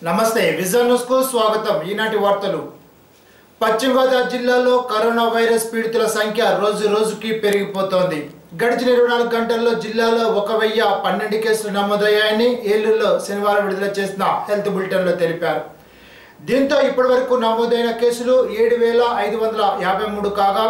నమస్తే vision news కు స్వాగతం। ఈనాటి వార్తలు। పశ్చిమ గోదావరి జిల్లాలో కరోనా వైరస్ పీడితుల సంఖ్య రోజు రోజుకి పెరిగిపోతోంది। గడిచిన 24 గంటల్లో జిల్లాలో 1012 కేసులు నమోదయ్యాయని ఏలూరులో శనివారం విడుదల చేసిన హెల్త్ బులెటిన్ లో తెలిపారు। దీంతో ఇప్పటివరకు నమోదైన కేసులు 7553 కాగా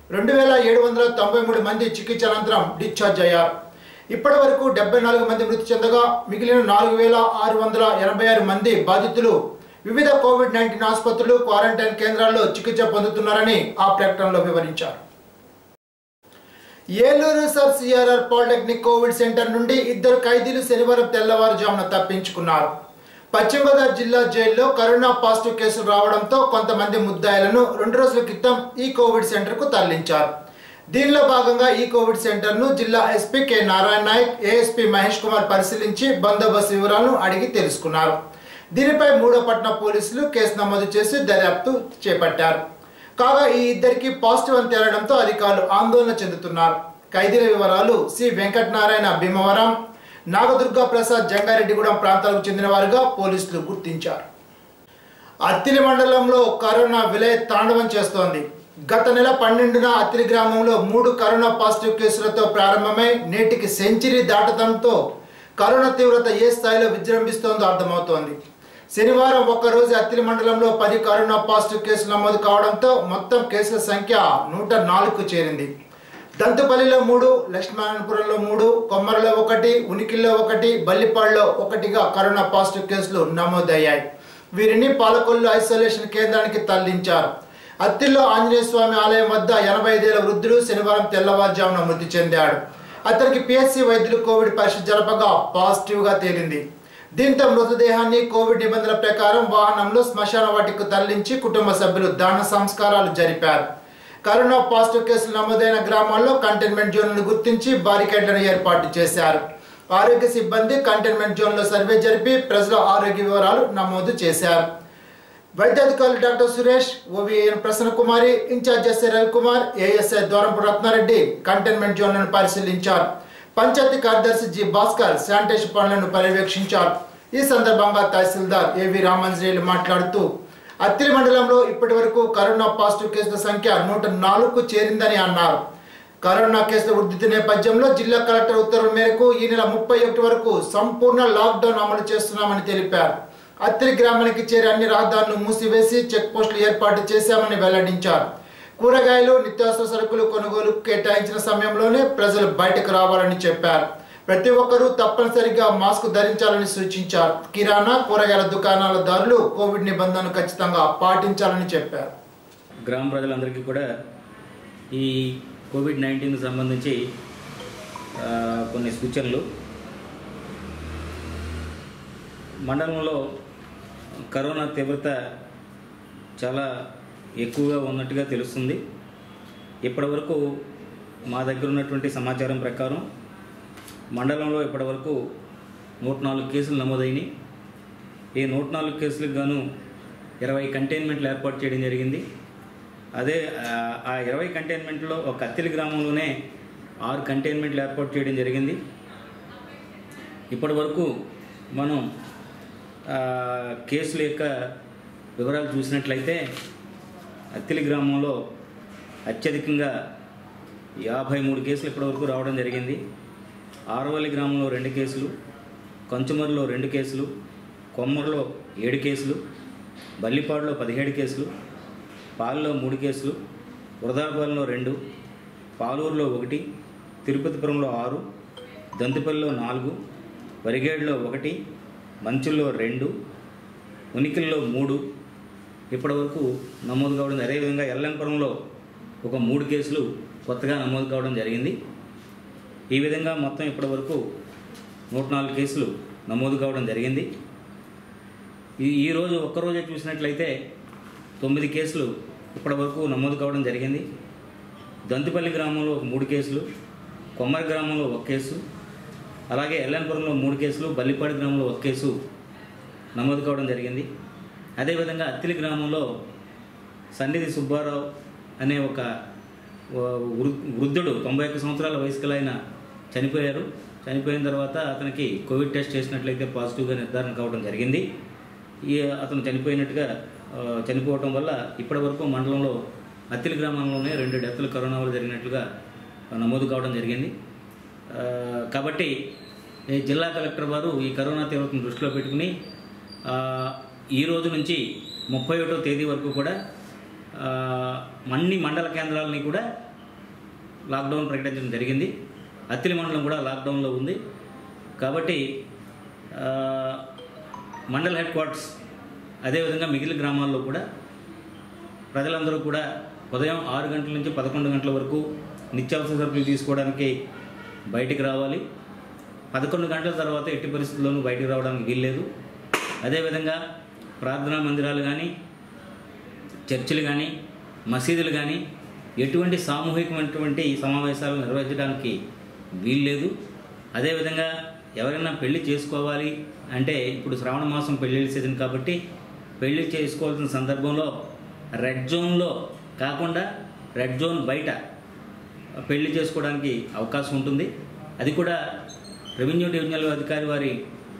2793 మంది చికిత్స అనంతరం డిశ్చార్జ్ అయ్యారు। ఇప్పటివరకు 74 మంది మృతి చెందగా మిగిలిన 4686 మంది బాధితులు వివిధ కోవిడ్-19 ఆసుపత్రులు క్వారంటైన్ కేంద్రాల్లో చికిత్స పొందుతున్నారని ఆ ప్రకటనలో వివరించారు। Eluru Sir CRR polytechnic covid centre నుండి 2 ఖైదీలు శనివారం తెల్లవారుజామున తప్పించుకున్నారు। పశ్చిమ గోదావరి జిల్లా జైల్లో కరోనా పాజిటివ్ కేసులు రావడంతో కొంతమంది ముద్దాయిలను 2 రోజుల క్రితం ఈ కోవిడ్ సెంటర్కు తరలించారు। దీనిలో భాగంగా ఈ కోవిడ్ సెంటర్ను జిల్లా SP K Narayana Nayak, ASP Mahesh Kumar పరిశీలించి బందోబస్తు వివరాలను అడిగి తెలుసుకున్నారు। దీనిపై మూడోపట్నం పోలీసులు కేసు నమోదు చేసి దర్యాప్తు చేపట్టారు। కాగా ఈ ఇద్దరికి పాజిటివ్ అని తేలడంతో అధికారులు ఆందోళన చెందుతున్నారు। ఖైదీల వివరాలు సి వెంకటనారాయణ భీమవరం, నాగదుర్గా ప్రసాద్ జంగారెడ్డిగూడెం ప్రాంతాలకు చెందిన వారుగా పోలీసులు గుర్తించారు। అత్తిలి మండలంలో కరోనా విలయ తాండవం చేస్తోంది। గత నెల 12న అత్తిలి గ్రామంలో 3 కరోనా పాజిటివ్ కేసులతో ప్రారంభమై నేటికి సెంచరీ దాటడంతో కరోనా తీవ్రత ఏ స్థాయిలో విజృంభిస్తోందో అర్థమవుతోంది। శనివారం ఒక్కరోజు అత్తిలి మండలంలో 10 కరోనా పాజిటివ్ కేసులు నమోదు కావడంతో మొత్తం కేసుల సంఖ్య 104కు చేరింది। దంతుపల్లిలో 3, లక్ష్మణపురంలో 3, కొమ్మరలో 1, ఉనికిల్లో 1, బల్లిపాడులో 1గా కరోనా పాజిటివ్ కేసులు నమోదయ్యాయి। వీరిని పాలకొల్లు ఐసోలేషన్ కేంద్రానికి తరలించారు। అత్తిల్లో ఆంజనేయ స్వామి ఆలయం వద్ద 85 ఏళ్ల వృద్ధుడు శనివారం తెల్లవారుజామున మృతి చెందాడు। అతనికి పిహెచ్సి వైద్యులు కోవిడ్ పరీక్ష జరపగా పాజిటివ్గా తేలింది। దీంతో మృతదేహాన్ని కోవిడ్ నిబంధనల ప్రకారం వాహనంలో శ్మశాన వాటికకు తరలించి కుటుంబ సభ్యులు దాన సంస్కారాలు జరిపారు। కరోనా పాజిటివ్ కేసులు నమోదైన గ్రామాల్లో కంటైన్మెంట్ జోన్లను గుర్తించి బారికేడ్లను ఏర్పాటు చేశారు। ఆరోగ్య సిబ్బంది కంటైన్మెంట్ జోన్లో సర్వే జరిపి ప్రజల ఆరోగ్య వివరాలు నమోదు చేశారు। వైద్యాధికారులు doctor Suresh, OVN Prasanna Kumari, incharge SI Ravikumar, ASI Dwarampudi Ratna Reddy containment జోన్లను పరిశీలించారు। పంచాయతీ కార్యదర్శి జి భాస్కర్ శానిటేషన్ పనులను పర్యవేక్షించారు। ఈ సందర్భంగా తహసీల్దార్ ఏవి రామాంజనేయులు మాట్లాడుతూ అత్తిలి మండలంలో ఇప్పటి వరకు కరోనా పాజిటివ్ కేసుల సంఖ్య 104కు చేరిందని అన్నారు। కరోనా కేసుల వృద్ధి నేపథ్యంలో జిల్లా కలెక్టర్ ఉత్తర్వుల మేరకు ఈ నెల 31 వరకు సంపూర్ణ లాక్డౌన్ అమలు చేస్తున్నామని తెలిపారు। అత్తిలి గ్రామానికి చేరే అన్ని రహదారులను మూసివేసి చెక్ పోస్టులు ఏర్పాటు చేశామని వెల్లడించారు। కూరగాయలు, నిత్యావసర సరుకులు కొనుగోలు కేటాయించిన సమయంలోనే ప్రజలు బయటకు రావాలని చెప్పారు। ప్రతి ఒక్కరూ తప్పనిసరిగా మాస్క్ ధరించాలని సూచించారు। కిరాణా, కూరగాయల దుకాణాల దారులు కోవిడ్ నిబంధనలు ఖచ్చితంగా పాటించాలని చెప్పారు। గ్రామ ప్రజలందరికీ కూడా ఈ కోవిడ్-19కి సంబంధించి కొన్ని సూచనలు। మండలంలో కరోనా తీవ్రత చాలా ఎక్కువగా ఉన్నట్టుగా తెలుస్తుంది। ఇప్పటివరకు మా దగ్గర ఉన్నటువంటి సమాచారం ప్రకారం మండలంలో ఇప్పటివరకు 104 కేసులు నమోదైనవి। ఈ 104 కేసులకు గాను 20 కంటైన్మెంట్లు ఏర్పాటు చేయడం జరిగింది। అదే ఆ 20 కంటైన్మెంట్లో ఒక అత్తిలి గ్రామంలోనే 6 కంటైన్మెంట్లు ఏర్పాటు చేయడం జరిగింది। ఇప్పటివరకు మనం కేసుల యొక్క వివరాలు చూసినట్లయితే అత్తిలి గ్రామంలో అత్యధికంగా 53 కేసులు ఇప్పటివరకు రావడం జరిగింది। ఆరవల్లి గ్రామంలో 2 కేసులు, కంచుమర్లో 2 కేసులు, కొమ్మర్లో 7 కేసులు, బల్లిపాడులో 17 కేసులు, పాలలో 3 కేసులు, వృధాపాలెంలో 2, పాలూరులో 1, తిరుపతిపురంలో 6, దంతుపల్లిలో 4, వరిగేడులో 1, మంచుల్లో 2, ఉనికిల్లో 3 ఇప్పటివరకు నమోదు కావడం। అదేవిధంగా ఎల్లంపురంలో ఒక 3 కేసులు కొత్తగా నమోదు కావడం జరిగింది। ఈ విధంగా మొత్తం ఇప్పటివరకు 104 కేసులు నమోదు కావడం జరిగింది। ఈరోజు ఒక్కరోజే చూసినట్లయితే 9 కేసులు ఇప్పటివరకు నమోదు కావడం జరిగింది। దంతుపల్లి గ్రామంలో 3 కేసులు, కొమ్మరి గ్రామంలో 1 కేసు, అలాగే ఎల్లంపురంలో 3 కేసులు, బల్లిపాడు గ్రామంలో 1 కేసు నమోదు కావడం జరిగింది। అదేవిధంగా అత్తిలి గ్రామంలో సన్నిధి సుబ్బారావు అనే ఒక వృద్ధుడు 91 సంవత్సరాల వయసు గల ఆయన చనిపోయారు। చనిపోయిన తర్వాత అతనికి కోవిడ్ టెస్ట్ చేసినట్లయితే పాజిటివ్గా నిర్ధారణ కావడం జరిగింది। అతను చనిపోవటం వల్ల ఇప్పటి వరకు మండలంలో అత్తిలి గ్రామంలోనే 2 డెత్లు కరోనా వల్ల జరిగినట్లుగా నమోదు కావడం జరిగింది. కాబట్టి జిల్లా కలెక్టర్ వారు ఈ కరోనా తీవ్రతను దృష్టిలో పెట్టుకుని ఈ రోజు నుంచి 31వ తేదీ వరకు కూడా అన్ని మండల కేంద్రాలని కూడా లాక్డౌన్ ప్రకటించడం జరిగింది. అత్తిలి మండలం కూడా లాక్డౌన్లో ఉంది. కాబట్టి మండల హెడ్ క్వార్టర్స్ అదేవిధంగా మిగిలిన గ్రామాల్లో కూడా ప్రజలందరూ కూడా ఉదయం 6 గంటల నుంచి 11 గంటల వరకు నిత్యావసర సరుకులు తీసుకోవడానికి బయటికి రావాలి. 11 గంటల తర్వాత ఎట్టి పరిస్థితుల్లోనూ బయటికి రావడానికి వీల్లేదు. అదేవిధంగా ప్రార్థనా మందిరాలు కానీ, చర్చిలు కానీ, మసీదులు కానీ ఎటువంటి సామూహికమైనటువంటి సమావేశాలు నిర్వహించడానికి వీల్లేదు. అదేవిధంగా ఎవరైనా పెళ్లి చేసుకోవాలి అంటే ఇప్పుడు శ్రావణ మాసం పెళ్ళిళ్ళ సీజన్ కాబట్టి పెళ్లి చేసుకోవాల్సిన సందర్భంలో రెడ్ జోన్లో కాకుండా రెడ్ జోన్ బయట పెళ్లి చేసుకోవడానికి అవకాశం ఉంటుంది. అది కూడా రెవెన్యూ డివిజనల్ అధికారి వారి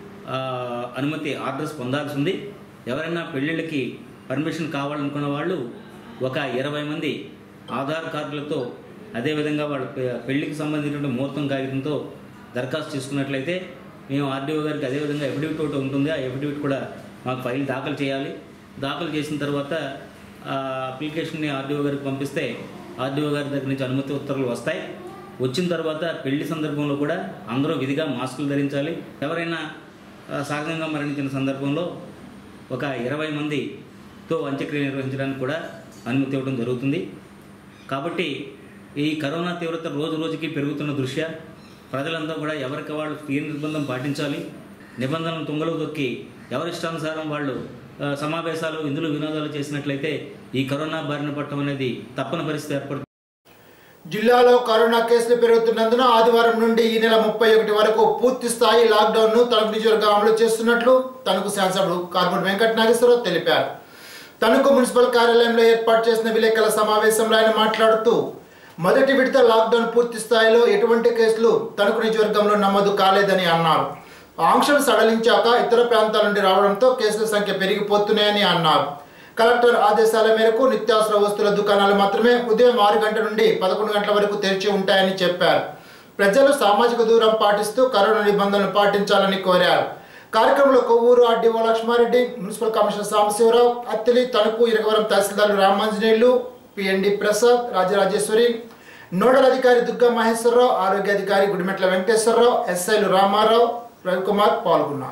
అనుమతి ఆర్డర్స్ పొందాల్సి ఉంది. ఎవరైనా పెళ్ళిళ్ళకి పర్మిషన్ కావాలనుకున్న వాళ్ళు ఒక 20 మంది ఆధార్ కార్డులతో అదేవిధంగా వాళ్ళ పెళ్లికి సంబంధించిన ముహూర్తం కాగితంతో దరఖాస్తు చేసుకున్నట్లయితే మేము ఆర్డీఓ గారికి అదేవిధంగా ఎఫిడవిట్ ఒకటి ఉంటుంది. ఆ ఎఫిడవిట్ కూడా మాకు ఫైల్ దాఖలు చేయాలి. దాఖలు చేసిన తర్వాత ఆ అప్లికేషన్ని ఆర్డీఓ గారికి పంపిస్తే ఆర్డీఓ గారి దగ్గర నుంచి అనుమతి ఉత్తర్వులు వస్తాయి. వచ్చిన తర్వాత పెళ్లి సందర్భంలో కూడా అందరూ విధిగా మాస్కులు ధరించాలి. ఎవరైనా సహజంగా మరణించిన సందర్భంలో ఒక 20 మందితో అంత్యక్రియ నిర్వహించడానికి కూడా అనుమతి ఇవ్వడం జరుగుతుంది. కాబట్టి ఈ కరోనా తీవ్రత రోజు రోజుకి పెరుగుతున్న దృష్ట్యా ప్రజలంతా కూడా ఎవరికి వాళ్ళు స్వీయ నిర్బంధం పాటించాలి. నిబంధనలను తుంగలో దొక్కి ఎవరిష్టానుసారం వాళ్ళు సమావేశాలు ఇందులో వినోదాలు చేసినట్లయితే ఈ కరోనా బారిన పడటం అనేది తప్పని పరిస్థితి ఏర్పడుతుంది. జిల్లాలో కరోనా కేసులు పెరుగుతున్నందున ఆదివారం నుండి ఈ నెల 31 వరకు పూర్తి స్థాయి లాక్డౌన్ ను తణుకు నియోజకవర్గం అమలు చేస్తున్నట్లు తణుకు శాసనసభ్యుడు కార్పొరేటర్ వెంకట నాగేశ్వరరావు తెలిపారు. తణుకు మున్సిపల్ కార్యాలయంలో ఏర్పాటు చేసిన విలేకరుల సమావేశంలో ఆయన మాట్లాడుతూ మొదటి విడత లాక్డౌన్ పూర్తి స్థాయిలో ఎటువంటి కేసులు తణుకు నియోజకవర్గంలో నమోదు కాలేదని అన్నారు. ఆంక్షలు సడలించాక ఇతర ప్రాంతాల నుండి రావడంతో కేసుల సంఖ్య పెరిగిపోతున్నాయని అన్నారు. కలెక్టర్ ఆదేశాల మేరకు నిత్యావసర వస్తువుల దుకాణాలు మాత్రమే ఉదయం 6 గంటల నుండి 11 గంటల వరకు తెరిచి ఉంటాయని చెప్పారు. ప్రజలు సామాజిక దూరం పాటిస్తూ కరోనా నిబంధనలు పాటించాలని కోరారు. కార్యక్రమంలో Kovvur RDO Lakshma Reddy, municipal commissioner Sambasiva Rao, Attili, Tanuku, Iragavaram తహసీల్దార్లు రామాంజనేయులు, పిఎన్డి ప్రసాద్, రాజరాజేశ్వరి, నోడల్ అధికారి దుర్గా మహేశ్వరరావు, ఆరోగ్య అధికారి గుడిమెట్ల వెంకటేశ్వరరావు, ఎస్ఐలు రామారావు, రవికుమార్ పాల్గొన్నారు.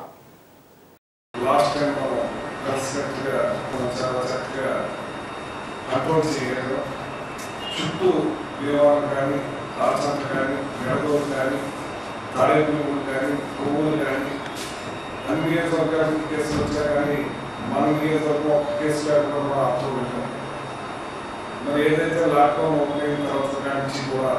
చుట్టూ దేవాలయం కానీ, రాజంత కానీ, గడదోలు కానీ, తాడేపల్లి కానీ, కొవ్వూరు కానీ అన్ని నియోజకవర్గానికి కేసులు వచ్చా కానీ మన నియోజకవర్గం ఒక కేసు లేకుండా కూడా ఆపుకోబెట్టాం. మరి ఏదైతే లాక్డౌన్ ఓపెన్ అయిన తర్వాత నుంచి కూడా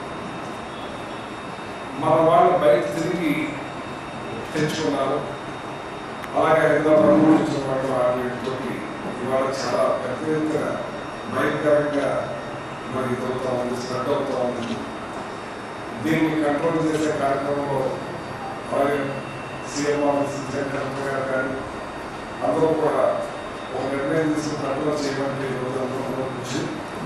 మన వాళ్ళు బయట తిరిగి తెచ్చుకున్నారు. అలాగే హైదరాబాద్ నుంచి వాళ్ళు వాటితో ఇవాళ చాలా పెద్ద ఎత్తున భయంకరంగా మరి ఇదవుతూ ఉంది, స్ప్రెడ్ అవుతూ ఉంది. దీన్ని కంట్రోల్ చేసే కార్యక్రమంలో అలాగే సీఎం ఆఫీస్ కలెక్టర్ గారు కానీ అందరూ కూడా ఒక నిర్ణయం తీసుకుని కంట్రోల్ చేయడానికి ఈరోజు అందరూ నుంచి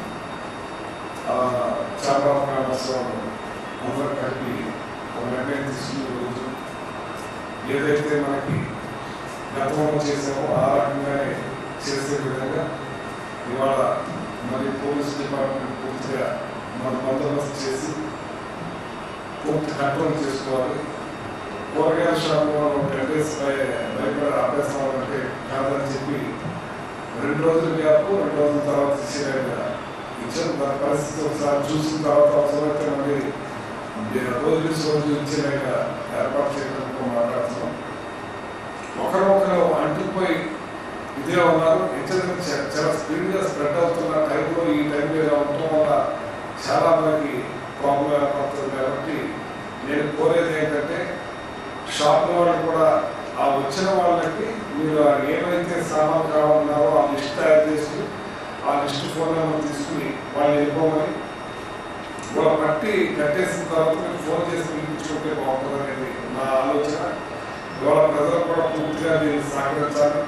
చాలా అందరూ కలిపి ఒక నిర్ణయం తీసుకునే రోజు ఏదైతే మనకి గతంలో చేసామో ఆ రకంగానే చేసే విధంగా ఇవాళ మరి పోలీస్ డిపార్ట్మెంట్ పూర్తిగా మన బందోబస్తు చేసి పూర్తి కంట్రోల్ చేసుకోవాలి. కూరగాయల షాపులో 10 days భయపడే అభ్యాసం అంటే కాదని చెప్పి 2 రోజుల గ్యాప్ 2 రోజుల తర్వాత ఇచ్చిన పరిస్థితి ఒకసారి చూసిన తర్వాత అవసరమైతే మళ్ళీ రోజు ఇచ్చినాక ఏర్పాటు చేయడానికి మాట్లాడుతున్నాం. ఒకరొకరు అంటుకుపోయి ఇదే ఉన్నారు. చాలా స్పీడ్గా స్ప్రెడ్ అవుతున్న టైంలో ఈ టైంలో ఇలా ఉండటం వల్ల చాలా మందికి ప్రాబ్లం ఏర్పడుతుంది. కాబట్టి నేను కోరేది ఏంటంటే షాప్ వాళ్ళు కూడా ఆ వచ్చిన వాళ్ళకి మీరు ఏమైతే సామాన్ కావాలన్నారో ఆ లిస్ట్ తయారు చేసి ఆ లిస్ట్ ఫోన్ నెంబర్ తీసుకుని వాళ్ళు వెళ్ళిపోమని వాళ్ళ పట్టి కట్టేసిన తర్వాత మీరు ఫోన్ చేసి పిలిపించుకుంటే బాగుంటుంది అనేది నా ఆలోచన. ఇవాళ ప్రజలు కూడా పూర్తిగా దీన్ని సహకరించాలి.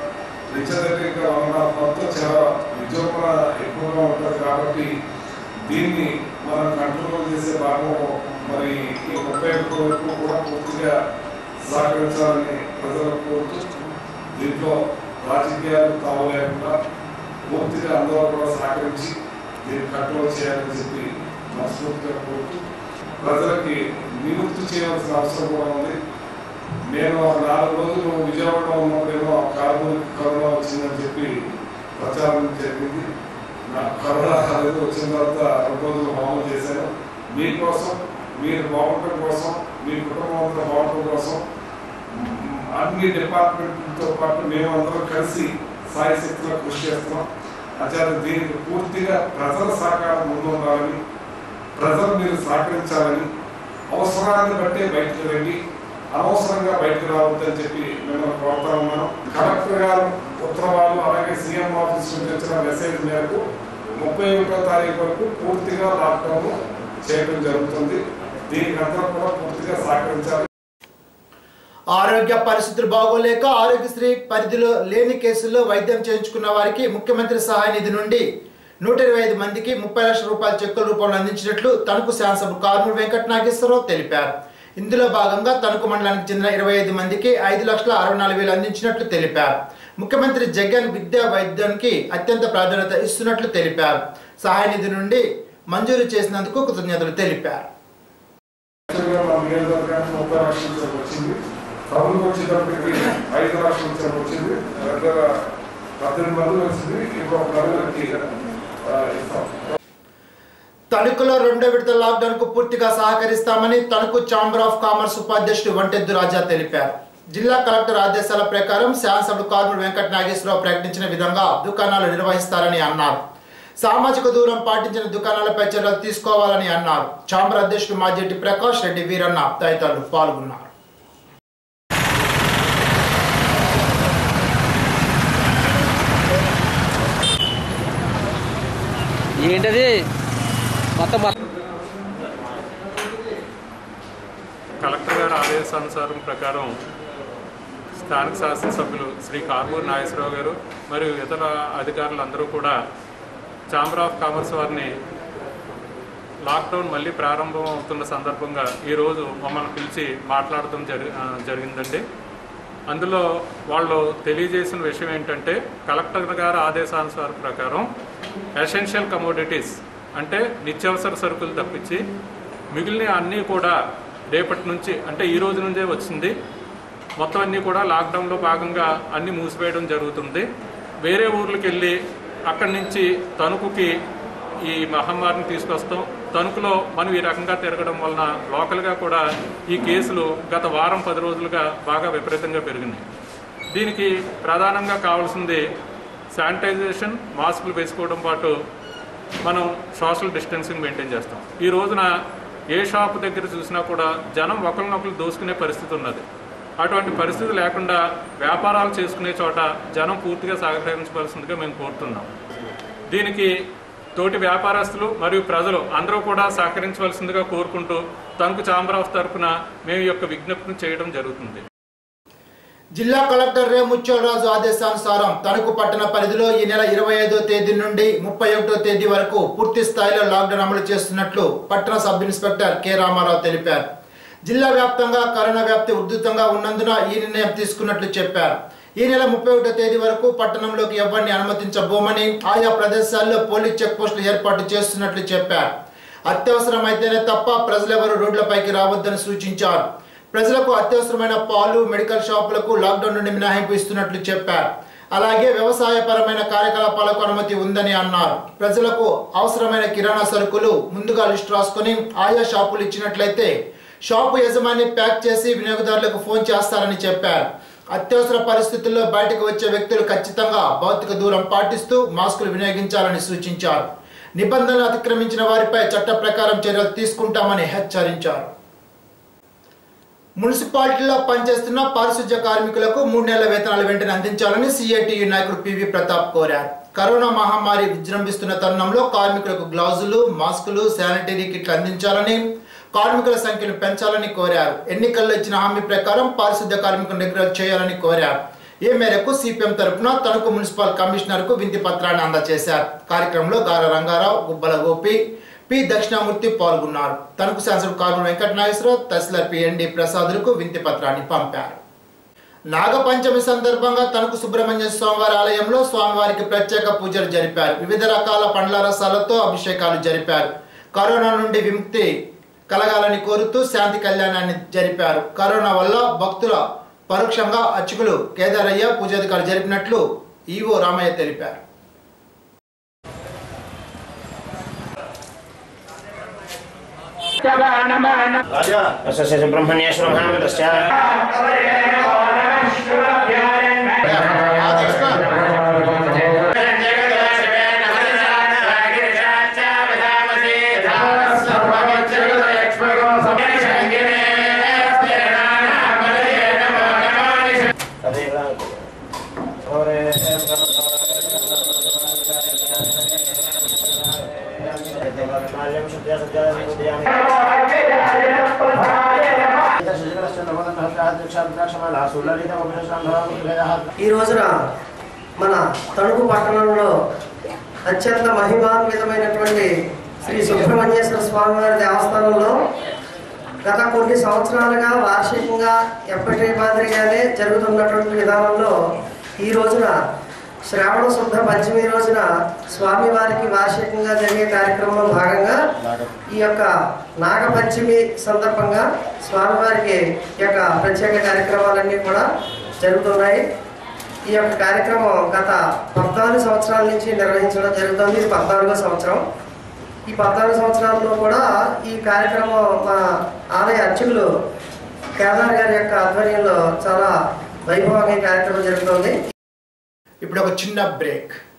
నిత్యదగ్గర ఇంకా 1.5 మంత్తో చాలా విజృంభణ ఎక్కువగా ఉంటుంది కాబట్టి దీన్ని మనం కంట్రోల్ చేసే భాగం మరి ఈ 31 వరకు కూడా పూర్తిగా సహకరించాలని ప్రజలకు కోరుతూ దీంట్లో రాజకీయాలు తావలేకుండా పూర్తిగా అందరూ కూడా సహకరించి దీన్ని కంట్రోల్ చేయాలని చెప్పి మనస్ఫూర్తిగా కోరుతూ ప్రజలకి విముక్తి చేయవలసిన అవసరం కూడా ఉంది. నేను 4 రోజులు విజయవాడలో ఉన్నప్పుడేమో కరోనా వచ్చిందని చెప్పి ప్రచారం జరిగింది. నాకు కరోనా రాలేదు, వచ్చిన తర్వాత 2 రోజులు మామూలు చేశాను. మీకోసం, మీరు బాగుండటం కోసం, మీ కుటుంబం అంతా బాగుండటం కోసం అన్ని డిపార్ట్మెంట్లతో పాటు మేమందరం కలిసి సాయశక్తిలో కృషి చేస్తున్నాం. అచారు దీనికి పూర్తిగా ప్రజల సహకారం ముందు ఉండాలని, ప్రజలు మీరు సహకరించాలని, అవసరాన్ని బట్టే బయటకు రండి, అనవసరంగా బయటకు రావద్దని చెప్పి మిమ్మల్ని కోరుతా ఉన్నాను. కలెక్టర్ గారు ఉత్తర్వులు అలాగే సీఎం ఆఫీస్ నుంచి వచ్చిన మెసేజ్ మేరకు 31వ తారీఖు వరకు పూర్తిగా లాక్డౌన్ చేయడం జరుగుతుంది. దీనికి అందరూ కూడా పూర్తిగా సహకరించాలి. ఆరోగ్య పరిస్థితులు బాగోలేక ఆరోగ్యశ్రీ పరిధిలో లేని కేసుల్లో వైద్యం చేయించుకున్న వారికి ముఖ్యమంత్రి సహాయ నిధి నుండి 125 మందికి 30 లక్షల రూపాయల చెక్కుల రూపంలో అందించినట్లు తణుకు శాసనసభ్యులు కారుమూరి వెంకట నాగేశ్వరరావు తెలిపారు. ఇందులో భాగంగా తణుకు మండలానికి చెందిన 25 మందికి 5,64,000 అందించినట్లు తెలిపారు. ముఖ్యమంత్రి జగన్ విద్యా వైద్యానికి అత్యంత ప్రాధాన్యత ఇస్తున్నట్లు తెలిపారు. సహాయ నిధి నుండి మంజూరు చేసినందుకు కృతజ్ఞతలు తెలిపారు. ప్రభుత్వం వచ్చేటప్పటికి 5 లక్షల వచ్చింది, 18 మంది వచ్చింది. ఇంకొక నలుగురికి ఇస్తాం. తణుకులో 2వ విడత లాక్డౌన్ కు పూర్తిగా సహకరిస్తామని తణుకు ఛాంబర్ ఆఫ్ కామర్స్ ఉపాధ్యక్షుడు వంటెద్దు రాజా తెలిపారు. జిల్లా కలెక్టర్ ఆదేశాల ప్రకారం శాసనసభ్యులు కారుమూరి వెంకట నాగేశ్వరరావు ప్రకటించిన విధంగా దుకాణాలు నిర్వహిస్తారని అన్నారు. సామాజిక దూరం పాటించిన దుకాణాలపై చర్యలు తీసుకోవాలని అన్నారు. ఛాంబర్ అధ్యక్షుడు మాజెట్టి ప్రకాష్ రెడ్డి, వీరన్న తదితరులు పాల్గొన్నారు. ఏంటది మొత్తం కలెక్టర్ గారి ఆదేశానుసారం ప్రకారం స్థానిక శాసనసభ్యులు శ్రీ కారుమూరి నాగేశ్వరరావు గారు మరియు ఇతర అధికారులందరూ కూడా ఛాంబర్ ఆఫ్ కామర్స్ వారిని లాక్డౌన్ మళ్ళీ ప్రారంభం అవుతున్న సందర్భంగా ఈరోజు మమ్మల్ని పిలిచి మాట్లాడటం జరిగిందండి. అందులో వాళ్ళు తెలియజేసిన విషయం ఏంటంటే కలెక్టర్ గారి ఆదేశానుసారం ప్రకారం ఎసెన్షియల్ కమోడిటీస్ అంటే నిత్యావసర సరుకులు తప్పించి మిగిలిన అన్నీ కూడా రేపటి నుంచి అంటే ఈ రోజు నుంచే వచ్చింది. మొత్తం అన్నీ కూడా లాక్డౌన్లో భాగంగా అన్నీ మూసివేయడం జరుగుతుంది. వేరే ఊర్లకు వెళ్ళి అక్కడి నుంచి తణుకుకి ఈ మహమ్మారిని తీసుకొస్తాం. తణుకులో మనం ఈ రకంగా తిరగడం వలన లోకల్గా కూడా ఈ కేసులు గత వారం 10 రోజులుగా బాగా విపరీతంగా పెరిగినాయి. దీనికి ప్రధానంగా కావాల్సింది శానిటైజేషన్, మాస్కులు వేసుకోవడం పాటు మనం సోషల్ డిస్టెన్సింగ్ మెయింటైన్ చేస్తాం. ఈ రోజున ఏ షాపు దగ్గర చూసినా కూడా జనం ఒకరినొకరు దోసుకునే పరిస్థితి ఉన్నది. అటువంటి పరిస్థితి లేకుండా వ్యాపారాలు చేసుకునే చోట జనం పూర్తిగా సహకరించవలసిందిగా మేము కోరుతున్నాం. దీనికి తోటి వ్యాపారస్తులు మరియు ప్రజలు అందరూ కూడా సహకరించవలసిందిగా కోరుకుంటూ తణుకు ఛాంబర్ ఆఫ్ తరఫున మేము యొక్క విజ్ఞప్తిని చేయడం జరుగుతుంది. జిల్లా కలెక్టర్ రే ముత్యాలరాజు ఆదేశానుసారం తణుకు పట్టణ పరిధిలో ఈ నెల 25వ తేదీ నుండి 31వ తేదీ వరకు పూర్తి స్థాయిలో లాక్డౌన్ అమలు చేస్తున్నట్లు పట్టణ సబ్ ఇన్స్పెక్టర్ కె రామారావు తెలిపారు. జిల్లా వ్యాప్తంగా కరోనా వ్యాప్తి ఉధృతంగా ఉన్నందున ఈ నిర్ణయం తీసుకున్నట్లు చెప్పారు. ఈ నెల 31వ తేదీ వరకు పట్టణంలోకి ఎవరిని అనుమతించబోమని ఆయా ప్రదేశాల్లో పోలీస్ చెక్ పోస్టులు ఏర్పాటు చేస్తున్నట్లు చెప్పారు. అత్యవసరమైతేనే తప్ప ప్రజలెవరూ రోడ్లపైకి రావద్దని సూచించారు. ప్రజలకు అత్యవసరమైన పాలు, మెడికల్ షాపులకు లాక్డౌన్ నుండి మినహాయింపు ఇస్తున్నట్లు చెప్పారు. అలాగే వ్యవసాయపరమైన కార్యకలాపాలకు అనుమతి ఉందని అన్నారు. ప్రజలకు అవసరమైన కిరాణా సరుకులు ముందుగా లిస్టు రాసుకుని ఆయా షాపులు ఇచ్చినట్లయితే షాపు యజమాని ప్యాక్ చేసి వినియోగదారులకు ఫోన్ చేస్తారని చెప్పారు. అత్యవసర పరిస్థితుల్లో బయటకు వచ్చే వ్యక్తులు ఖచ్చితంగా భౌతిక దూరం పాటిస్తూ మాస్కులు వినియోగించాలని సూచించారు. నిబంధనలు అతిక్రమించిన వారిపై చట్ట ప్రకారం చర్యలు తీసుకుంటామని హెచ్చరించారు. మున్సిపాలిటీలో పనిచేస్తున్న పారిశుధ్య కార్మికులకు 3 నెలల వేతనాలు వెంటనే అందించాలని సిఐటియు నాయకుడు పివి ప్రతాప్ కోరారు. కరోనా మహమ్మారి విజృంభిస్తున్న తరుణంలో కార్మికులకు గ్లౌజులు, మాస్కులు, శానిటరీ కిట్లు అందించాలని, కార్మికుల సంఖ్యను పెంచాలని కోరారు. ఎన్నికల్లో ఇచ్చిన హామీ ప్రకారం పారిశుధ్య కార్మికులను రెగ్యులర్ చేయాలని కోరారు. ఈ మేరకు సిపిఎం తరపున తణుకు మున్సిపల్ కమిషనర్కు వినతి పత్రాన్ని అందజేశారు. కార్యక్రమంలో గార రంగారావు, గుబ్బల గోపి, పి దక్షిణామూర్తి పాల్గొన్నారు. తణుకు శాసన కార్మికుడు వెంకట నాగేశ్వరరావు, తహసీల్దార్ పిఎన్డి ప్రసాదులకు వినతి పత్రాన్ని పంపారు. నాగపంచమి సందర్భంగా తణుకు సుబ్రహ్మణ్య స్వామివారి ఆలయంలో స్వామివారికి ప్రత్యేక పూజలు జరిపారు. వివిధ రకాల పండ్ల రసాలతో అభిషేకాలు జరిపారు. కరోనా నుండి విముక్తి కలగాలని కోరుతూ శాంతి కళ్యాణాన్ని జరిపారు. కరోనా వల్ల భక్తుల పరోక్షంగా అర్చకులు కేదారయ్య పూజాధికారులు జరిపినట్లు ఈవో రామయ్య తెలిపారు. ఈ రోజున మన తణుకు పట్టణంలో అత్యంత మహిమాన్వితమైనటువంటి శ్రీ సుబ్రహ్మణ్యేశ్వర స్వామివారి దేవస్థానంలో గత కొన్ని సంవత్సరాలుగా వార్షికంగా ఎప్పటి మాదిరిగానే జరుగుతున్నటువంటి విధానంలో ఈ రోజున శ్రావణ శుద్ధ పంచమి రోజున స్వామివారికి వార్షికంగా జరిగే కార్యక్రమంలో భాగంగా ఈ యొక్క నాగపంచమి సందర్భంగా స్వామివారికి ఈ యొక్క ప్రత్యేక కార్యక్రమాలన్నీ కూడా జరుగుతున్నాయి. ఈ యొక్క కార్యక్రమం గత 14 సంవత్సరాల నుంచి నిర్వహించడం జరుగుతుంది. ఇది 14వ సంవత్సరం. ఈ 14 సంవత్సరాల్లో కూడా ఈ కార్యక్రమం మా ఆలయ అర్చకులు కేదార్ గారి యొక్క ఆధ్వర్యంలో చాలా వైభవంగా ఈ కార్యక్రమం జరుగుతుంది. ఇప్పుడు ఒక చిన్న బ్రేక్.